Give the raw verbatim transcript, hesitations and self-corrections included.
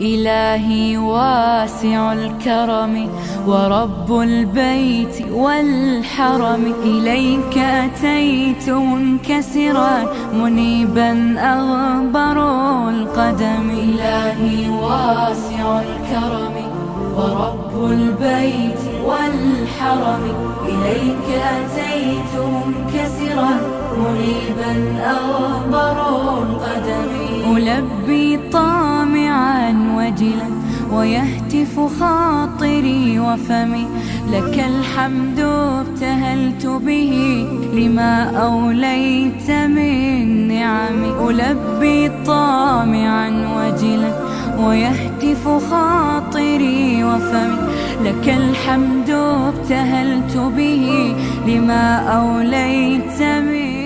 إلهي واسع الكرم ورب البيت والحرم، إليك أتيت منكسرا منيبا أغبر القدم. إلهي واسع الكرم ورب البيت والحرم، إليك أتيت منكسرا منيبا أغبر القدم. ألبي طامعا وجلا ويهتف خاطري وفمي، لك الحمد ابتهلت به لما أوليت من نعم. ألبي طامعا وجلا ويهتف خاطري وفمي، لك الحمد ابتهلت به لما أوليت من